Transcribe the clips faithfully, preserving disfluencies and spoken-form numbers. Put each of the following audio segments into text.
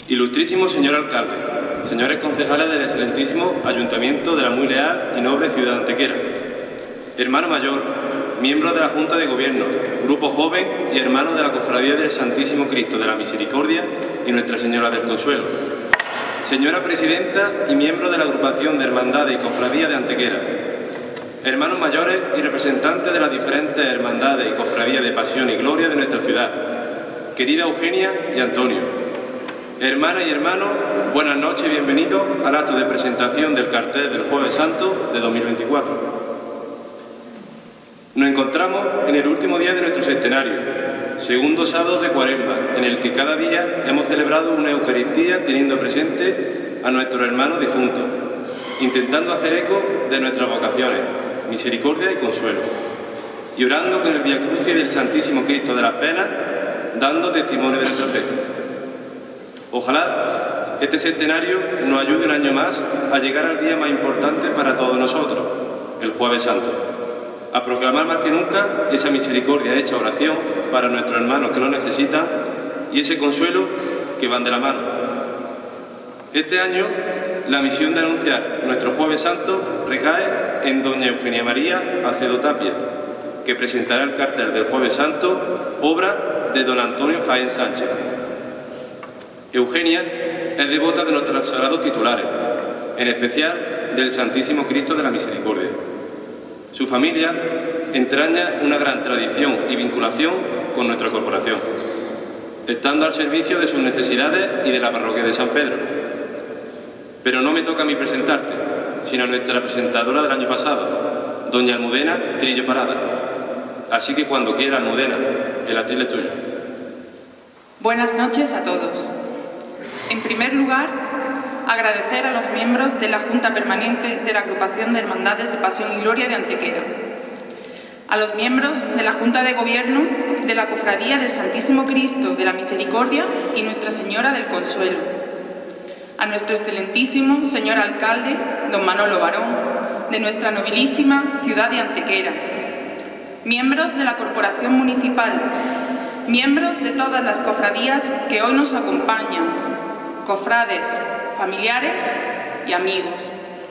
Ilustrísimo señor alcalde, señores concejales del excelentísimo Ayuntamiento de la muy leal y noble ciudad de Antequera, hermano mayor, miembros de la Junta de Gobierno, grupo joven y hermanos de la Cofradía del Santísimo Cristo de la Misericordia y Nuestra Señora del Consuelo, señora presidenta y miembros de la agrupación de hermandades y cofradías de Antequera, hermanos mayores y representantes de las diferentes hermandades y cofradías de pasión y gloria de nuestra ciudad, querida Eugenia y Antonio. Hermanas y hermanos, buenas noches y bienvenidos al acto de presentación del cartel del Jueves Santo de dos mil veinticuatro. Nos encontramos en el último día de nuestro centenario, segundo sábado de Cuaresma, en el que cada día hemos celebrado una Eucaristía teniendo presente a nuestros hermanos difuntos, intentando hacer eco de nuestras vocaciones, misericordia y consuelo, y orando con el Vía Crucis del Santísimo Cristo de las Penas, dando testimonio de nuestra fe. Ojalá este centenario nos ayude un año más a llegar al día más importante para todos nosotros, el Jueves Santo, a proclamar más que nunca esa misericordia hecha oración para nuestros hermanos que lo necesitan y ese consuelo que van de la mano. Este año, la misión de anunciar nuestro Jueves Santo recae en doña Eugenia María Acedo Tapia, que presentará el cartel del Jueves Santo, obra de don Antonio Jaén Sánchez. Eugenia es devota de nuestros sagrados titulares, en especial del Santísimo Cristo de la Misericordia. Su familia entraña una gran tradición y vinculación con nuestra corporación, estando al servicio de sus necesidades y de la parroquia de San Pedro. Pero no me toca a mí presentarte, sino a nuestra presentadora del año pasado, doña Almudena Trillo Parada. Así que cuando quiera, Almudena, el atril es tuyo. Buenas noches a todos. En primer lugar, agradecer a los miembros de la Junta Permanente de la Agrupación de Hermandades de Pasión y Gloria de Antequera, a los miembros de la Junta de Gobierno de la Cofradía del Santísimo Cristo de la Misericordia y Nuestra Señora del Consuelo, a nuestro excelentísimo señor alcalde, don Manolo Barón, de nuestra nobilísima ciudad de Antequera, miembros de la Corporación Municipal, miembros de todas las cofradías que hoy nos acompañan, cofrades, familiares y amigos.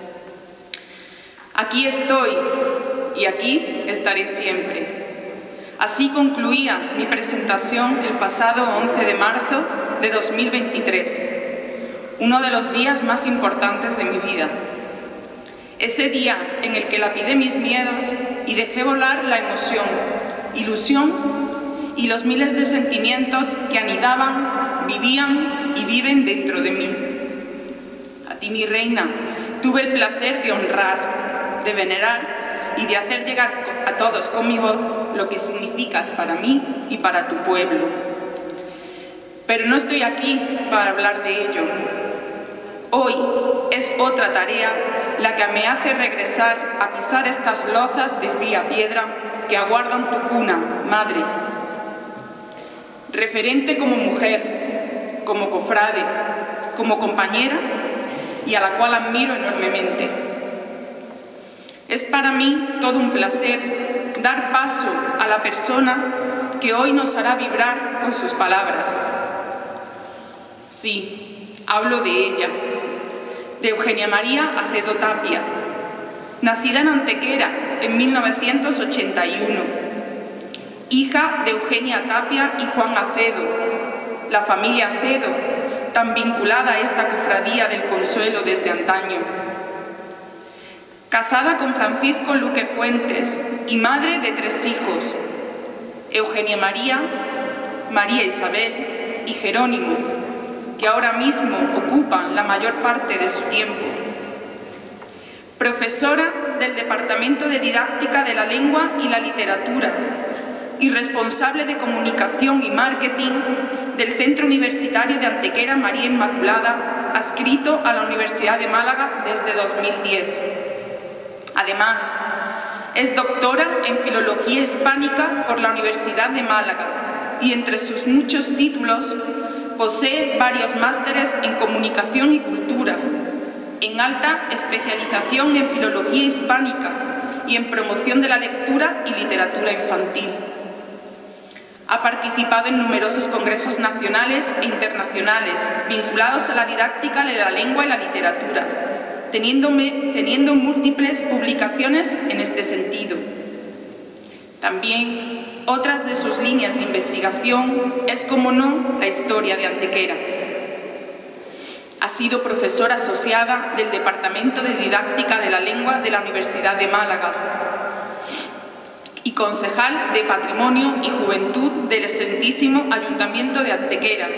Aquí estoy y aquí estaré siempre. Así concluía mi presentación el pasado once de marzo de dos mil veintitrés, uno de los días más importantes de mi vida. Ese día en el que lapidé mis miedos y dejé volar la emoción, ilusión y los miles de sentimientos que anidaban, vivían y viven dentro de mí. A ti, mi reina, tuve el placer de honrar, de venerar y de hacer llegar a todos con mi voz lo que significas para mí y para tu pueblo. Pero no estoy aquí para hablar de ello. Hoy es otra tarea la que me hace regresar a pisar estas lozas de fría piedra que aguardan tu cuna, madre. Referente como mujer, como cofrade, como compañera y a la cual admiro enormemente. Es para mí todo un placer dar paso a la persona que hoy nos hará vibrar con sus palabras. Sí, hablo de ella, de Eugenia María Acedo Tapia, nacida en Antequera en mil novecientos ochenta y uno, hija de Eugenia Tapia y Juan Acedo, la familia Acedo, tan vinculada a esta cofradía del Consuelo desde antaño. Casada con Francisco Luque Fuentes y madre de tres hijos, Eugenia María, María Isabel y Jerónimo, que ahora mismo ocupan la mayor parte de su tiempo. Profesora del Departamento de Didáctica de la Lengua y la Literatura y responsable de Comunicación y Marketing del Centro Universitario de Antequera María Inmaculada, adscrito a la Universidad de Málaga desde dos mil diez. Además, es doctora en Filología Hispánica por la Universidad de Málaga y entre sus muchos títulos posee varios másteres en Comunicación y Cultura, en alta especialización en Filología Hispánica y en promoción de la lectura y literatura infantil. Ha participado en numerosos congresos nacionales e internacionales vinculados a la didáctica de la lengua y la literatura, teniendo, teniendo múltiples publicaciones en este sentido. También otras de sus líneas de investigación es, como no, la historia de Antequera. Ha sido profesora asociada del Departamento de Didáctica de la Lengua de la Universidad de Málaga y concejal de Patrimonio y Juventud del excelentísimo Ayuntamiento de Antequera,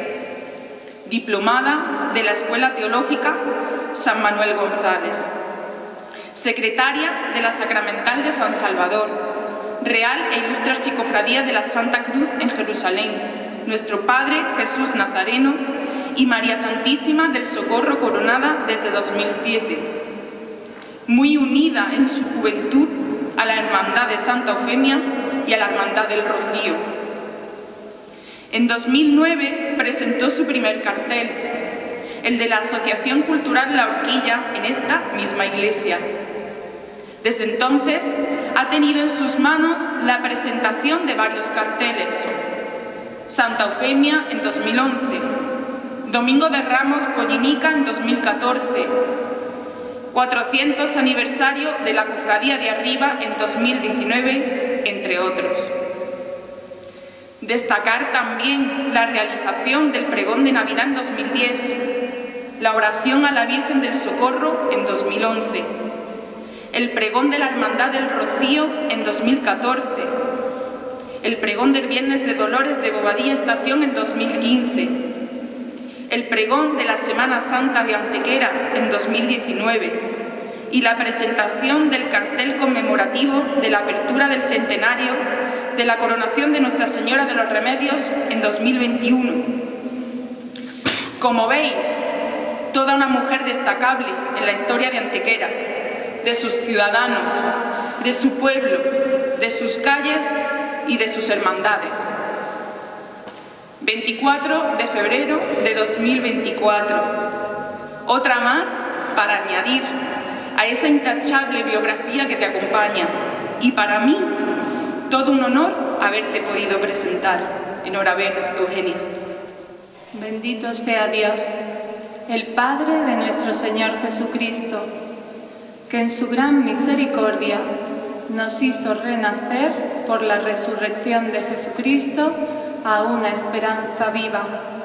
diplomada de la Escuela Teológica San Manuel González, secretaria de la Sacramental de San Salvador, Real e Ilustre Archicofradía de la Santa Cruz en Jerusalén, Nuestro Padre Jesús Nazareno y María Santísima del Socorro coronada desde dos mil siete, muy unida en su juventud a la Hermandad de Santa Eufemia y a la Hermandad del Rocío. En dos mil nueve presentó su primer cartel, el de la Asociación Cultural La Horquilla, en esta misma iglesia. Desde entonces ha tenido en sus manos la presentación de varios carteles: Santa Eufemia en dos mil once, Domingo de Ramos Pollinica en dos mil catorce, cuatrocientos aniversario de la Cofradía de Arriba en dos mil diecinueve, entre otros. Destacar también la realización del Pregón de Navidad en dos mil diez, la Oración a la Virgen del Socorro en dos mil once, el Pregón de la Hermandad del Rocío en dos mil catorce, el Pregón del Viernes de Dolores de Bobadilla Estación en dos mil quince, el Pregón de la Semana Santa de Antequera en dos mil diecinueve y la presentación del cartel conmemorativo de la apertura del centenario de la coronación de Nuestra Señora de los Remedios en dos mil veintiuno. Como veis, toda una mujer destacable en la historia de Antequera, de sus ciudadanos, de su pueblo, de sus calles y de sus hermandades. veinticuatro de febrero de dos mil veinticuatro. Otra más para añadir a esa intachable biografía que te acompaña. Y para mí, todo un honor haberte podido presentar. Enhorabuena, Eugenia. Bendito sea Dios, el Padre de nuestro Señor Jesucristo, que en su gran misericordia nos hizo renacer por la resurrección de Jesucristo a una esperanza viva.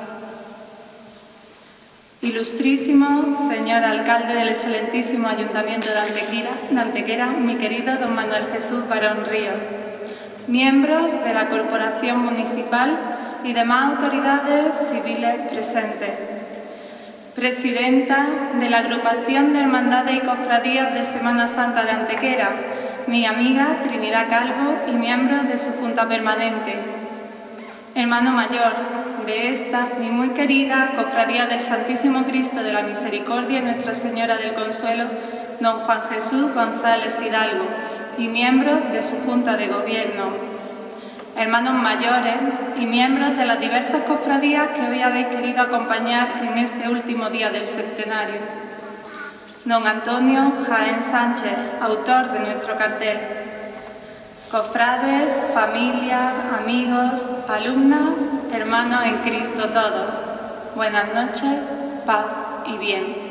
Ilustrísimo señor alcalde del excelentísimo Ayuntamiento de Antequera, de Antequera, mi querido don Manuel Jesús Barón Ríos, miembros de la Corporación Municipal y demás autoridades civiles presentes, presidenta de la Agrupación de Hermandades y Cofradías de Semana Santa de Antequera, mi amiga Trinidad Calvo y miembros de su Junta Permanente, hermano mayor de esta, mi muy querida Cofradía del Santísimo Cristo de la Misericordia y Nuestra Señora del Consuelo, don Juan Jesús González Hidalgo, y miembros de su Junta de Gobierno, hermanos mayores y miembros de las diversas cofradías que hoy habéis querido acompañar en este último día del centenario. Don Antonio Jaén Sánchez, autor de nuestro cartel. Cofrades, familia, amigos, alumnas, hermanos en Cristo todos. Buenas noches, paz y bien.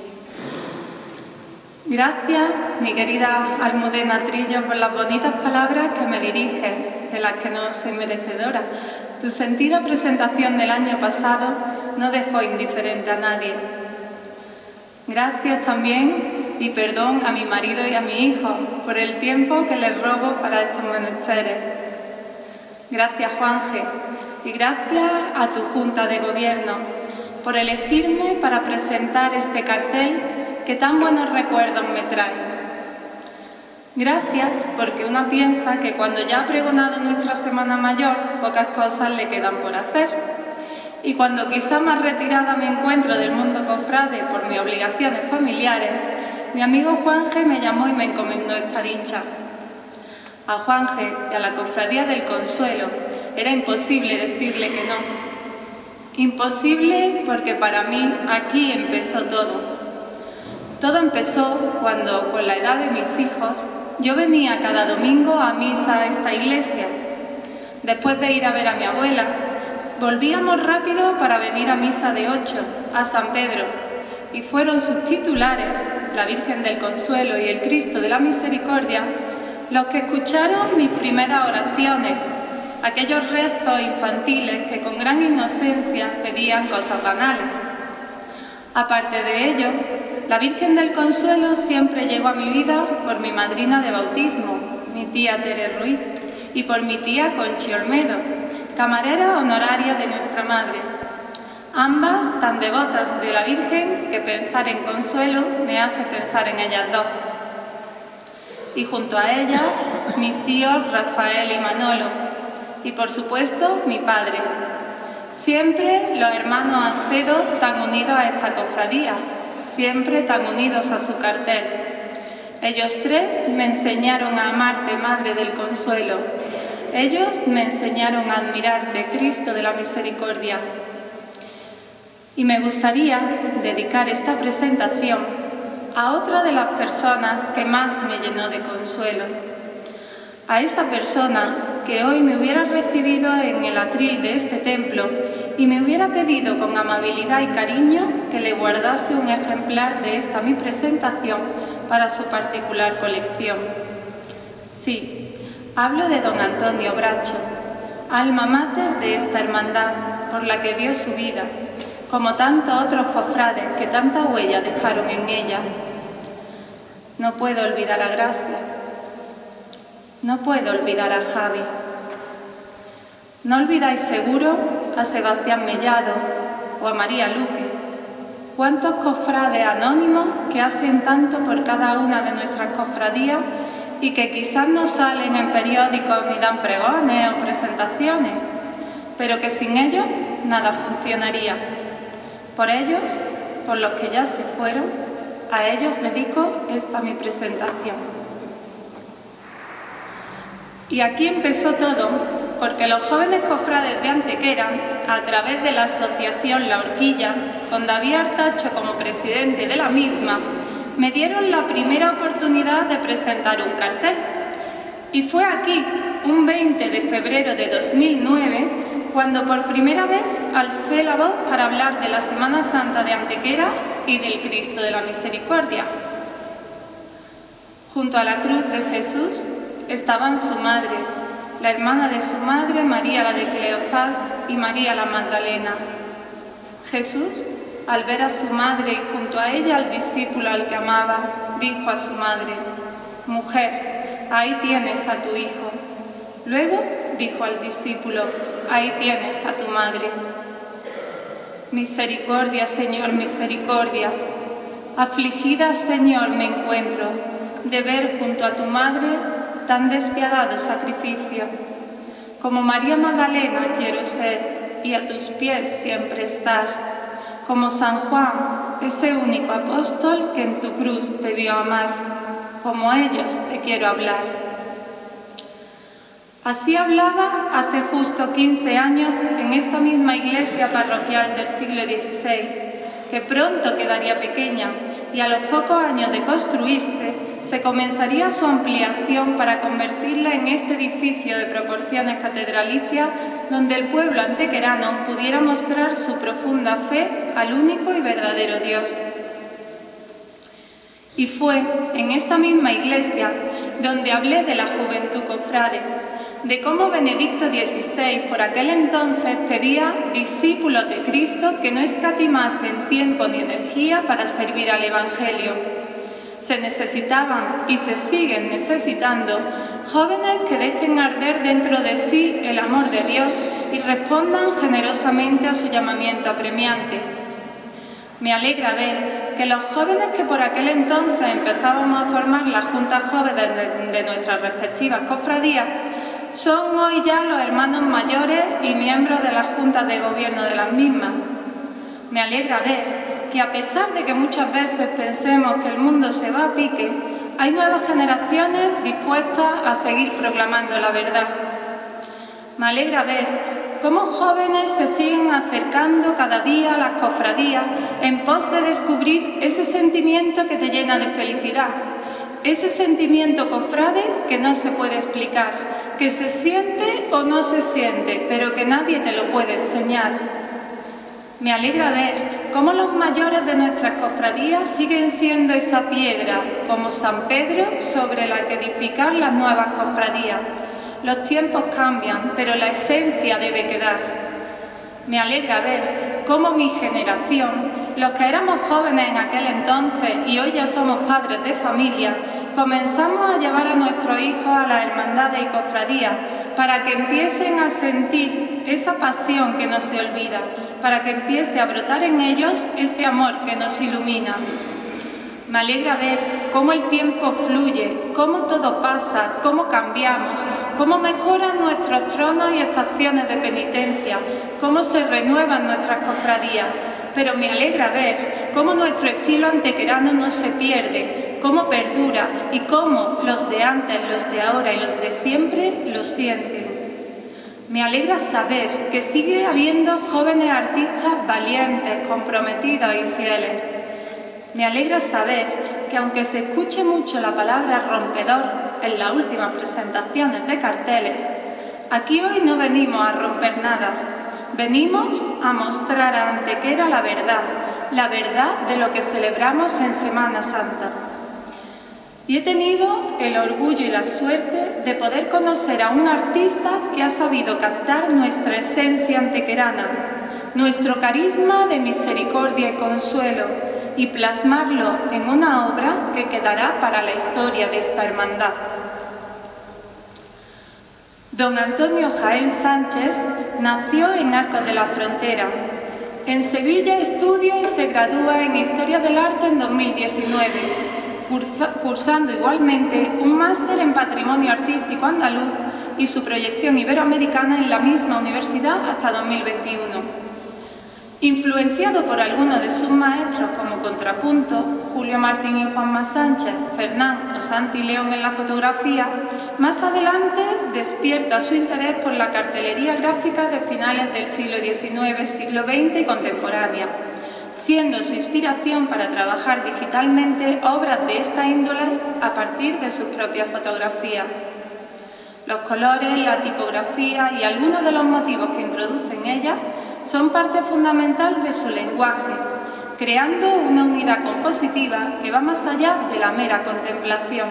Gracias, mi querida Almudena Trillo, por las bonitas palabras que me diriges, de las que no soy merecedora. Tu sentida presentación del año pasado no dejó indiferente a nadie. Gracias también y perdón a mi marido y a mi hijo por el tiempo que les robo para estos menesteres. Gracias, Juanje, y gracias a tu Junta de Gobierno por elegirme para presentar este cartel que tan buenos recuerdos me trae. Gracias porque una piensa que cuando ya ha pregonado nuestra Semana Mayor, pocas cosas le quedan por hacer. Y cuando quizá más retirada me encuentro del mundo cofrade por mis obligaciones familiares, mi amigo Juanje me llamó y me encomendó esta dicha. A Juanje y a la Cofradía del Consuelo era imposible decirle que no. Imposible porque para mí aquí empezó todo. Todo empezó cuando, con la edad de mis hijos, yo venía cada domingo a misa a esta iglesia. Después de ir a ver a mi abuela, volvíamos rápido para venir a misa de ocho, a San Pedro, y fueron sus titulares, la Virgen del Consuelo y el Cristo de la Misericordia, los que escucharon mis primeras oraciones, aquellos rezos infantiles que con gran inocencia pedían cosas banales. Aparte de ello, la Virgen del Consuelo siempre llegó a mi vida por mi madrina de bautismo, mi tía Tere Ruiz, y por mi tía Conchi Olmedo, camarera honoraria de nuestra madre. Ambas tan devotas de la Virgen que pensar en Consuelo me hace pensar en ellas dos. Y junto a ellas, mis tíos Rafael y Manolo, y por supuesto mi padre. Siempre los hermanos Acedo tan unidos a esta cofradía, siempre tan unidos a su cartel. Ellos tres me enseñaron a amarte, Madre del Consuelo. Ellos me enseñaron a admirarte, Cristo de la Misericordia. Y me gustaría dedicar esta presentación a otra de las personas que más me llenó de consuelo. A esa persona que hoy me hubiera recibido en el atril de este templo y me hubiera pedido con amabilidad y cariño que le guardase un ejemplar de esta mi presentación para su particular colección. Sí, hablo de don Antonio Bracho, alma mater de esta hermandad por la que dio su vida, como tantos otros cofrades que tanta huella dejaron en ella. No puedo olvidar a Gracia, no puedo olvidar a Javi. No olvidáis seguro a Sebastián Mellado o a María Luque. Cuántos cofrades anónimos que hacen tanto por cada una de nuestras cofradías y que quizás no salen en periódicos ni dan pregones o presentaciones, pero que sin ellos nada funcionaría. Por ellos, por los que ya se fueron, a ellos dedico esta mi presentación. Y aquí empezó todo, porque los jóvenes cofrades de Antequera, a través de la asociación La Horquilla, con David Artacho como presidente de la misma, me dieron la primera oportunidad de presentar un cartel. Y fue aquí, un veinte de febrero de dos mil nueve, cuando por primera vez alcé la voz para hablar de la Semana Santa de Antequera y del Cristo de la Misericordia. Junto a la cruz de Jesús estaban su madre, la hermana de su madre, María la de Cleofás y María la Magdalena. Jesús, al ver a su madre y junto a ella al discípulo al que amaba, dijo a su madre: «Mujer, ahí tienes a tu hijo». Luego dijo al discípulo: «Ahí tienes a tu madre». Misericordia, Señor, misericordia. Afligida, Señor, me encuentro de ver junto a tu madre tan despiadado sacrificio. Como María Magdalena quiero ser y a tus pies siempre estar. Como San Juan, ese único apóstol que en tu cruz te vio amar. Como ellos te quiero hablar. Así hablaba hace justo quince años en esta misma iglesia parroquial del siglo dieciséis, que pronto quedaría pequeña y a los pocos años de construirse se comenzaría su ampliación para convertirla en este edificio de proporciones catedralicias donde el pueblo antequerano pudiera mostrar su profunda fe al único y verdadero Dios. Y fue en esta misma iglesia donde hablé de la juventud cofrade, de cómo Benedicto dieciséis por aquel entonces pedía discípulos de Cristo que no escatimasen tiempo ni energía para servir al Evangelio. Se necesitaban y se siguen necesitando jóvenes que dejen arder dentro de sí el amor de Dios y respondan generosamente a su llamamiento apremiante. Me alegra ver que los jóvenes que por aquel entonces empezábamos a formar las juntas jóvenes de, de nuestras respectivas cofradías son hoy ya los hermanos mayores y miembros de las juntas de gobierno de las mismas. Me alegra ver que a pesar de que muchas veces pensemos que el mundo se va a pique, hay nuevas generaciones dispuestas a seguir proclamando la verdad. Me alegra ver cómo jóvenes se siguen acercando cada día a las cofradías en pos de descubrir ese sentimiento que te llena de felicidad, ese sentimiento cofrade que no se puede explicar, que se siente o no se siente, pero que nadie te lo puede enseñar. Me alegra ver cómo los mayores de nuestras cofradías siguen siendo esa piedra, como San Pedro, sobre la que edificar las nuevas cofradías. Los tiempos cambian, pero la esencia debe quedar. Me alegra ver cómo mi generación, los que éramos jóvenes en aquel entonces y hoy ya somos padres de familia, comenzamos a llevar a nuestros hijos a las hermandades y cofradías para que empiecen a sentir esa pasión que no se olvida, para que empiece a brotar en ellos ese amor que nos ilumina. Me alegra ver cómo el tiempo fluye, cómo todo pasa, cómo cambiamos, cómo mejoran nuestros tronos y estaciones de penitencia, cómo se renuevan nuestras cofradías. Pero me alegra ver cómo nuestro estilo antequerano no se pierde, cómo perdura y cómo los de antes, los de ahora y los de siempre lo sienten. Me alegra saber que sigue habiendo jóvenes artistas valientes, comprometidos y fieles. Me alegra saber que aunque se escuche mucho la palabra rompedor en las últimas presentaciones de carteles, aquí hoy no venimos a romper nada, venimos a mostrar a Antequera la verdad, la verdad de lo que celebramos en Semana Santa. Y he tenido el orgullo y la suerte de poder conocer a un artista que ha sabido captar nuestra esencia antequerana, nuestro carisma de misericordia y consuelo, y plasmarlo en una obra que quedará para la historia de esta hermandad. Don Antonio Jaén Sánchez nació en Arcos de la Frontera. En Sevilla estudia y se gradúa en Historia del Arte en dos mil diecinueve, cursando igualmente un máster en Patrimonio Artístico Andaluz y su proyección iberoamericana en la misma universidad hasta dos mil veintiuno. Influenciado por algunos de sus maestros como Contrapunto, Julio Martín y Juanma Sánchez, Fernán o Santi León en la fotografía, más adelante despierta su interés por la cartelería gráfica de finales del siglo diecinueve, siglo veinte y contemporánea, siendo su inspiración para trabajar digitalmente obras de esta índole a partir de sus propias fotografías. Los colores, la tipografía y algunos de los motivos que introducen ellas son parte fundamental de su lenguaje, creando una unidad compositiva que va más allá de la mera contemplación.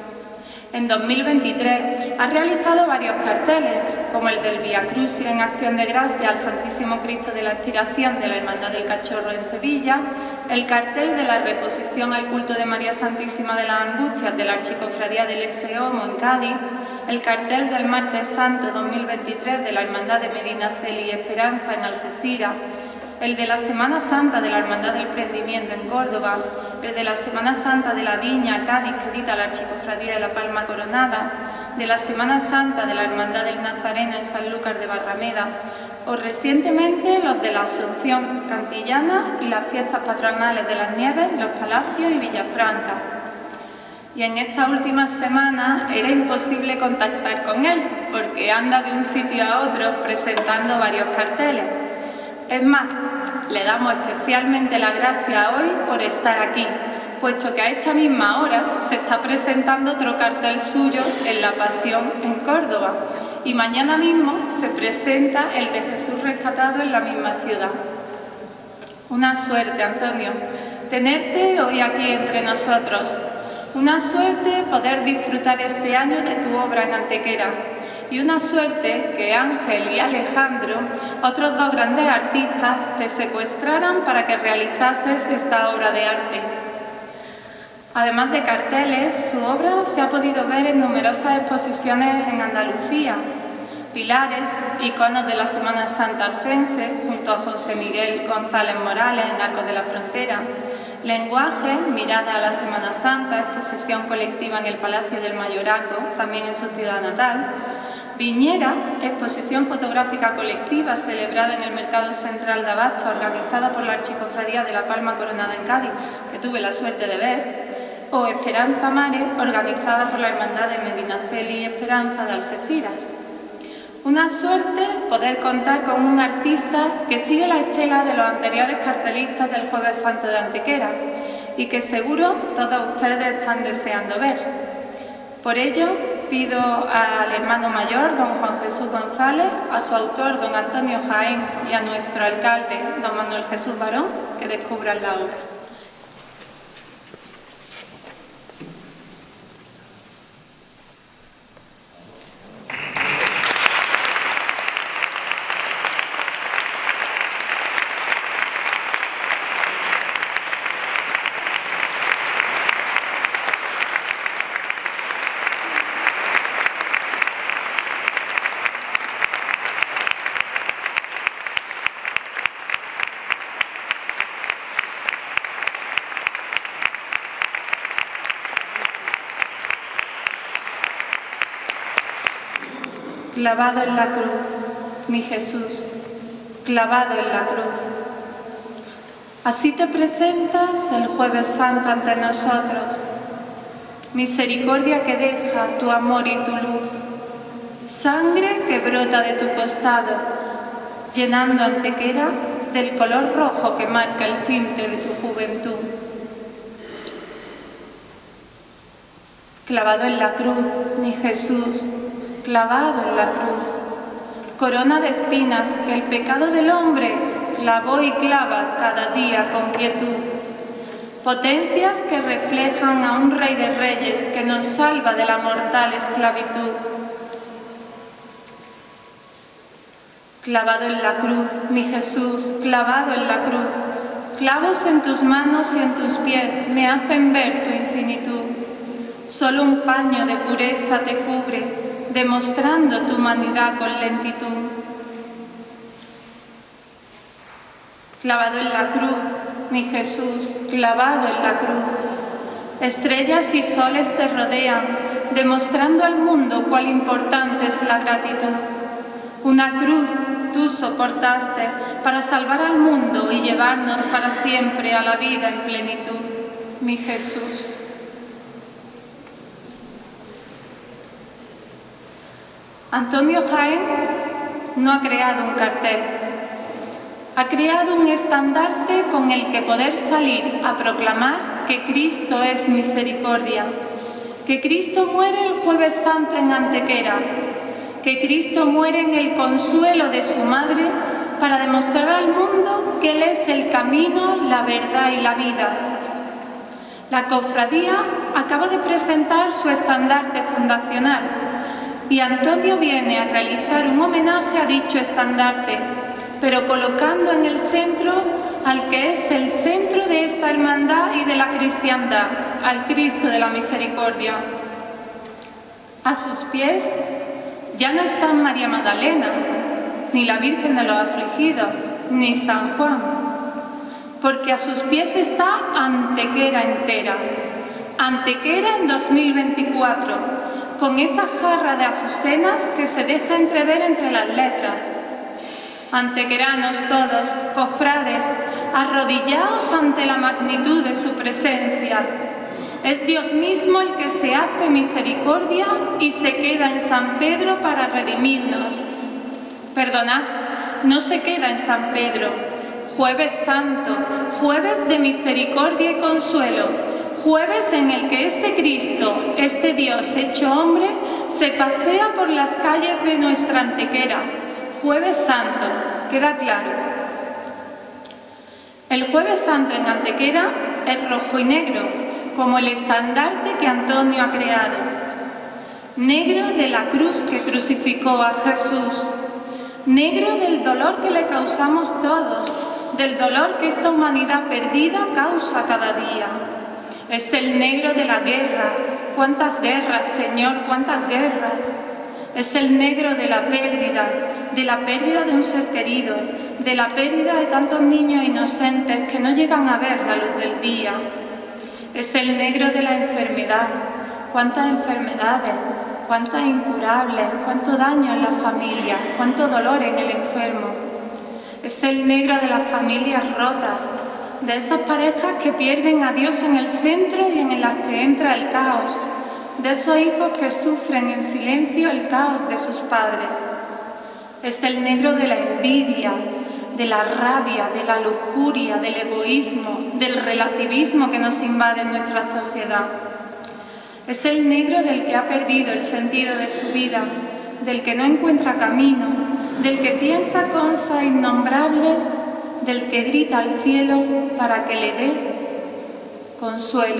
En dos mil veintitrés ha realizado varios carteles, como el del Vía Crucis en Acción de Gracia al Santísimo Cristo de la Expiración de la Hermandad del Cachorro en Sevilla, el cartel de la reposición al culto de María Santísima de las Angustias de la Archicofradía del Exeomo en Cádiz, el cartel del Martes Santo dos mil veintitrés de la Hermandad de Medinaceli y Esperanza en Algeciras, el de la Semana Santa de la Hermandad del Prendimiento en Córdoba, el de la Semana Santa de la Viña, Cádiz, que edita la Archicofradía de la Palma Coronada, de la Semana Santa de la Hermandad del Nazareno en Sanlúcar de Barrameda, o recientemente los de la Asunción Cantillana y las fiestas patronales de las Nieves, Los Palacios y Villafranca. Y en estas últimas semanas era imposible contactar con él, porque anda de un sitio a otro presentando varios carteles. Es más, le damos especialmente las gracias hoy por estar aquí, puesto que a esta misma hora se está presentando otro cartel suyo en La Pasión en Córdoba, y mañana mismo se presenta el de Jesús Rescatado en la misma ciudad. Una suerte, Antonio, tenerte hoy aquí entre nosotros. Una suerte poder disfrutar este año de tu obra en Antequera. Y una suerte que Ángel y Alejandro, otros dos grandes artistas, te secuestraran para que realizases esta obra de arte. Además de carteles, su obra se ha podido ver en numerosas exposiciones en Andalucía. Pilares, iconos de la Semana Santa alcense, junto a José Miguel González Morales en Arcos de la Frontera. Lenguaje, mirada a la Semana Santa, exposición colectiva en el Palacio del Mayorazgo, también en su ciudad natal. Viñera, exposición fotográfica colectiva celebrada en el Mercado Central de Abasto, organizada por la Archicofradía de la Palma Coronada en Cádiz, que tuve la suerte de ver. O Esperanza Mare, organizada por la Hermandad de Medinaceli y Esperanza de Algeciras. Una suerte poder contar con un artista que sigue la estela de los anteriores cartelistas del Jueves Santo de Antequera y que seguro todos ustedes están deseando ver. Por ello, pido al hermano mayor, don Juan Jesús González, a su autor, don Antonio Jaén, y a nuestro alcalde, don Manuel Jesús Barón, que descubran la obra. Clavado en la cruz, mi Jesús, clavado en la cruz. Así te presentas el Jueves Santo ante nosotros, misericordia que deja tu amor y tu luz, sangre que brota de tu costado, llenando Antequera del color rojo que marca el tinte de tu juventud. Clavado en la cruz, mi Jesús, clavado en la cruz, corona de espinas que el pecado del hombre clavó y clava cada día con quietud, potencias que reflejan a un Rey de Reyes que nos salva de la mortal esclavitud. Clavado en la cruz, mi Jesús, clavado en la cruz, clavos en tus manos y en tus pies me hacen ver tu infinitud. Solo un paño de pureza te cubre, demostrando tu humanidad con lentitud. Clavado en la cruz, mi Jesús, clavado en la cruz, estrellas y soles te rodean, demostrando al mundo cuál importante es la gratitud. Una cruz tú soportaste para salvar al mundo y llevarnos para siempre a la vida en plenitud, mi Jesús. Antonio Jaén no ha creado un cartel, ha creado un estandarte con el que poder salir a proclamar que Cristo es misericordia, que Cristo muere el Jueves Santo en Antequera, que Cristo muere en el consuelo de su madre para demostrar al mundo que Él es el camino, la verdad y la vida. La cofradía acaba de presentar su estandarte fundacional, y Antonio viene a realizar un homenaje a dicho estandarte, pero colocando en el centro al que es el centro de esta hermandad y de la cristiandad, al Cristo de la Misericordia. A sus pies ya no están María Magdalena, ni la Virgen de los Afligidos, ni San Juan, porque a sus pies está Antequera entera, Antequera en dos mil veinticuatro, con esa jarra de azucenas que se deja entrever entre las letras. Antequeranos todos, cofrades, arrodillaos ante la magnitud de su presencia. Es Dios mismo el que se hace misericordia y se queda en San Pedro para redimirnos. Perdonad, no se queda en San Pedro. Jueves Santo, jueves de misericordia y consuelo, jueves en el que este Cristo, este Dios hecho hombre, se pasea por las calles de nuestra Antequera. Jueves Santo, queda claro. El Jueves Santo en Antequera es rojo y negro, como el estandarte que Antonio ha creado. Negro de la cruz que crucificó a Jesús. Negro del dolor que le causamos todos, del dolor que esta humanidad perdida causa cada día. Es el negro de la guerra. ¿Cuántas guerras, Señor? ¿Cuántas guerras? Es el negro de la pérdida, de la pérdida de un ser querido, de la pérdida de tantos niños inocentes que no llegan a ver la luz del día. Es el negro de la enfermedad. ¿Cuántas enfermedades? ¿Cuántas incurables? ¿Cuánto daño en la familia? ¿Cuánto dolor en el enfermo? Es el negro de las familias rotas, de esas parejas que pierden a Dios en el centro y en las que entra el caos, de esos hijos que sufren en silencio el caos de sus padres. Es el negro de la envidia, de la rabia, de la lujuria, del egoísmo, del relativismo que nos invade en nuestra sociedad. Es el negro del que ha perdido el sentido de su vida, del que no encuentra camino, del que piensa cosas innombrables, del que grita al cielo para que le dé consuelo.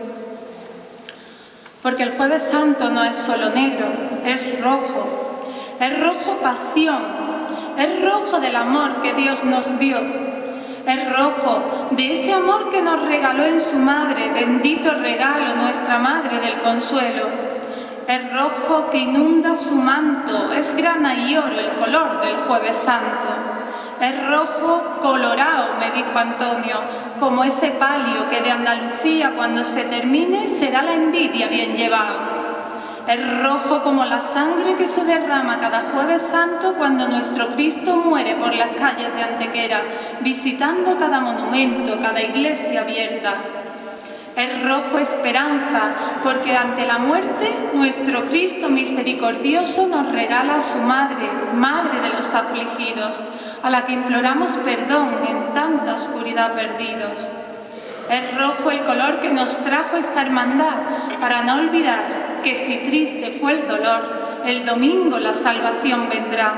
Porque el Jueves Santo no es solo negro, es rojo, es rojo pasión, es rojo del amor que Dios nos dio, es rojo de ese amor que nos regaló en su madre, bendito regalo, nuestra madre del consuelo. Es rojo que inunda su manto, es grana y oro el color del Jueves Santo. Es rojo colorado, me dijo Antonio, como ese palio que de Andalucía cuando se termine será la envidia bien llevado. Es rojo como la sangre que se derrama cada Jueves Santo cuando nuestro Cristo muere por las calles de Antequera, visitando cada monumento, cada iglesia abierta. Es rojo esperanza, porque ante la muerte nuestro Cristo misericordioso nos regala a su Madre, Madre de los afligidos, a la que imploramos perdón en tanta oscuridad perdidos. Es rojo el color que nos trajo esta hermandad, para no olvidar que si triste fue el dolor, el domingo la salvación vendrá.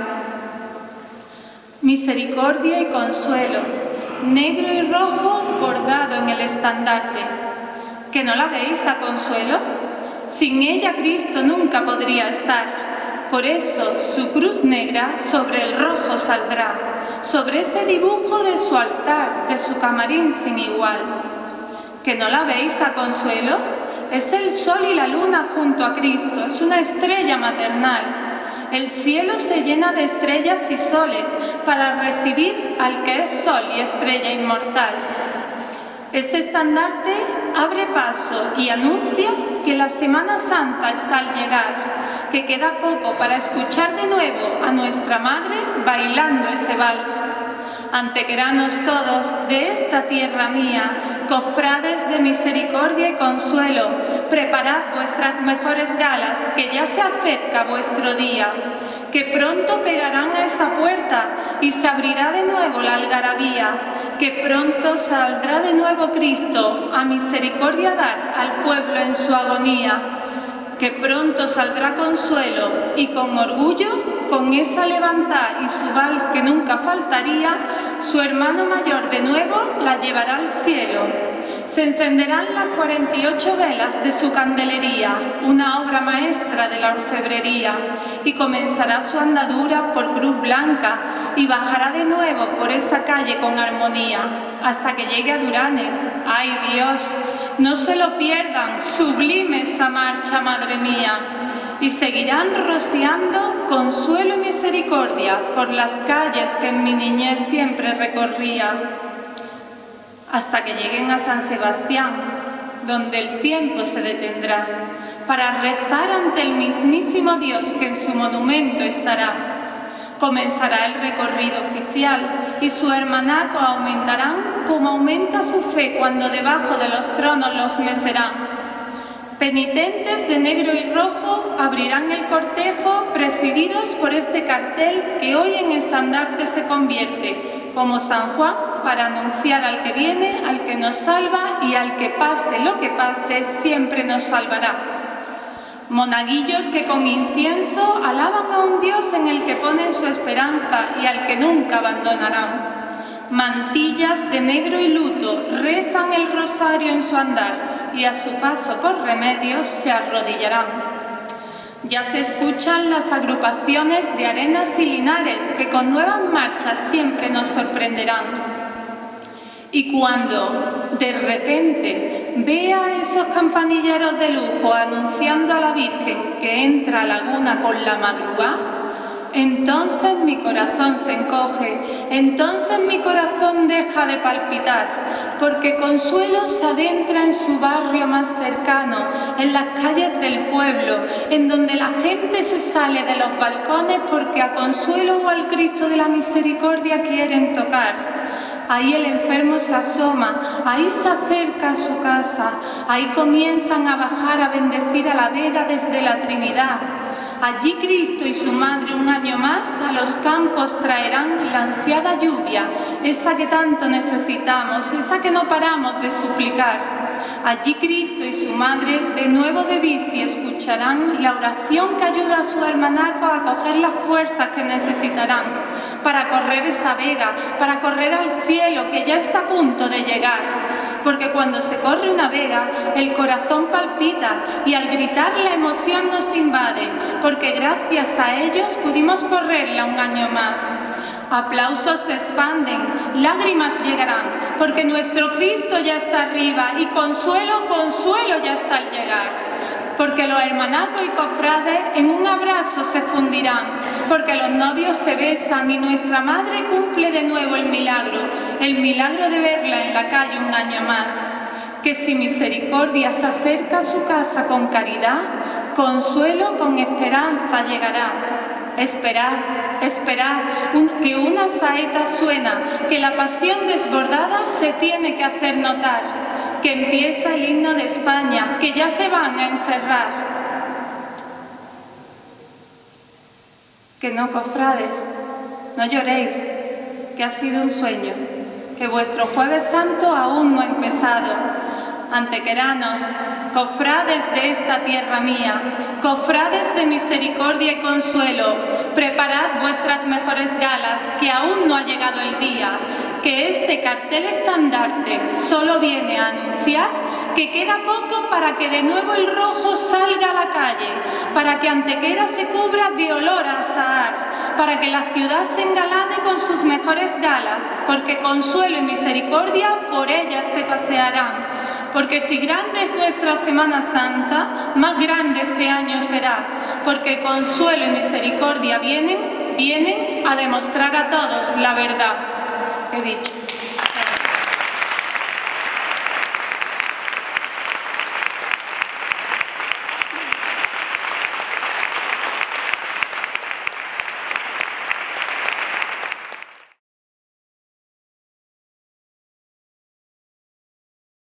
Misericordia y consuelo, negro y rojo bordado en el estandarte. ¿Que no la veis a Consuelo? Sin ella Cristo nunca podría estar. Por eso su cruz negra sobre el rojo saldrá, sobre ese dibujo de su altar, de su camarín sin igual. ¿Que no la veis a Consuelo? Es el sol y la luna junto a Cristo, es una estrella maternal. El cielo se llena de estrellas y soles para recibir al que es sol y estrella inmortal. Este estandarte abre paso y anuncia que la Semana Santa está al llegar, que queda poco para escuchar de nuevo a nuestra Madre bailando ese vals. Antequeranos todos de esta tierra mía, cofrades de misericordia y consuelo, preparad vuestras mejores galas, que ya se acerca vuestro día, que pronto pegarán a esa puerta y se abrirá de nuevo la algarabía, que pronto saldrá de nuevo Cristo a misericordia dar al pueblo en su agonía, que pronto saldrá Consuelo y con orgullo, con esa levantada y su vals que nunca faltaría, su hermano mayor de nuevo la llevará al cielo. Se encenderán las cuarenta y ocho velas de su candelería, una obra maestra de la orfebrería, y comenzará su andadura por Cruz Blanca y bajará de nuevo por esa calle con armonía, hasta que llegue a Duranes. ¡Ay Dios! No se lo pierdan, sublime esa marcha, madre mía. Y seguirán rociando consuelo y misericordia por las calles que en mi niñez siempre recorría, hasta que lleguen a San Sebastián, donde el tiempo se detendrá, para rezar ante el mismísimo Dios que en su monumento estará. Comenzará el recorrido oficial y su hermanaco aumentarán como aumenta su fe cuando debajo de los tronos los mecerán. Penitentes de negro y rojo abrirán el cortejo precedidos por este cartel que hoy en estandarte se convierte, como San Juan, para anunciar al que viene, al que nos salva y al que pase lo que pase, siempre nos salvará. Monaguillos que con incienso alaban a un Dios en el que ponen su esperanza y al que nunca abandonarán. Mantillas de negro y luto rezan el rosario en su andar y a su paso por remedios se arrodillarán. Ya se escuchan las agrupaciones de Arenas y Linares que con nuevas marchas siempre nos sorprenderán. Y cuando, de repente, vea a esos campanilleros de lujo anunciando a la Virgen que entra a Laguna con la madrugada, entonces mi corazón se encoge, entonces mi corazón deja de palpitar, porque Consuelo se adentra en su barrio más cercano, en las calles del pueblo, en donde la gente se sale de los balcones porque a Consuelo o al Cristo de la Misericordia quieren tocar. Ahí el enfermo se asoma, ahí se acerca a su casa, ahí comienzan a bajar a bendecir a la Vega desde la Trinidad. Allí Cristo y su Madre un año más a los campos traerán la ansiada lluvia, esa que tanto necesitamos, esa que no paramos de suplicar. Allí Cristo y su Madre de nuevo de bici escucharán la oración que ayuda a su hermanaco a coger las fuerzas que necesitarán para correr esa vega, para correr al cielo que ya está a punto de llegar. Porque cuando se corre una vega, el corazón palpita y al gritar la emoción nos invade, porque gracias a ellos pudimos correrla un año más. Aplausos se expanden, lágrimas llegarán, porque nuestro Cristo ya está arriba y consuelo, consuelo ya está al llegar. Porque los hermanacos y cofrades en un abrazo se fundirán, porque los novios se besan y nuestra Madre cumple de nuevo el milagro, el milagro de verla en la calle un año más. Que si misericordia se acerca a su casa con caridad, consuelo con esperanza llegará. Esperar, esperar, un, que una saeta suena, que la pasión desbordada se tiene que hacer notar, que empieza el himno de España, que ya se van a encerrar. Que no, cofrades, no lloréis, que ha sido un sueño, que vuestro Jueves Santo aún no ha empezado. Antequeranos, cofrades de esta tierra mía, cofrades de misericordia y consuelo, preparad vuestras mejores galas, que aún no ha llegado el día, que este cartel estandarte solo viene a anunciar que queda poco para que de nuevo el rojo salga a la calle, para que Antequera se cubra de olor a azahar, para que la ciudad se engalane con sus mejores galas, porque consuelo y misericordia por ellas se pasearán. Porque si grande es nuestra Semana Santa, más grande este año será, porque consuelo y misericordia vienen, vienen a demostrar a todos la verdad. He dicho.